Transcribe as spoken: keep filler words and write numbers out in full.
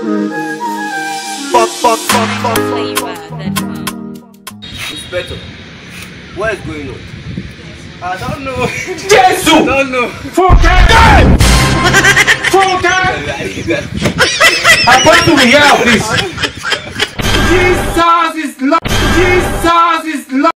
Fuck, fuck, fuck, fuck, fuck. Inspector, what is going on? I don't know. Jesus! I don't know. Funke! Funke! I want to be here, please. Jesus!